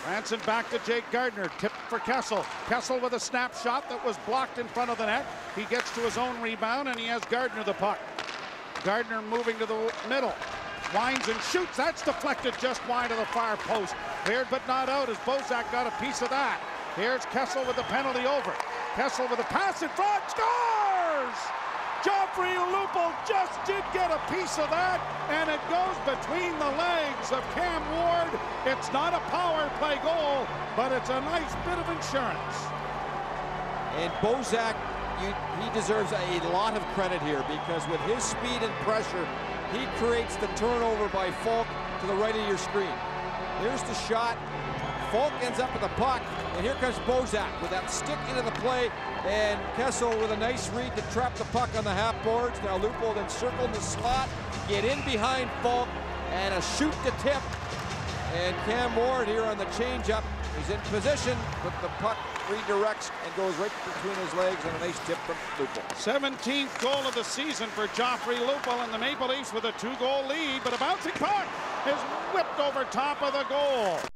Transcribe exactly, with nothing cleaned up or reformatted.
Ranson back to Jake Gardiner. Tipped for Kessel. Kessel with a snapshot that was blocked in front of the net. He gets to his own rebound, and he has Gardiner the puck. Gardiner moving to the middle. Winds and shoots. That's deflected just wide of the far post. Cleared but not out as Bozak got a piece of that. Here's Kessel with the penalty over. Kessel with a pass in front. Scores! Joffrey Lupul just did get a piece of that, and it goes between the legs of Cam Ward. It's not a power play goal, but it's a nice bit of insurance. And Bozak, you, he deserves a lot of credit here, because with his speed and pressure, he creates the turnover by Falk to the right of your screen. Here's the shot. Falk ends up with the puck, and here comes Bozak with that stick into the play, and Kessel with a nice read to trap the puck on the half boards. Now Lupul then circle in the slot, get in behind Falk, and a shoot to tip. And Cam Ward here on the changeup is in position, but the puck redirects and goes right between his legs, and a nice tip from Lupul. seventeenth goal of the season for Joffrey Lupul, and the Maple Leafs with a two-goal lead, but a bouncing puck is whipped over top of the goal.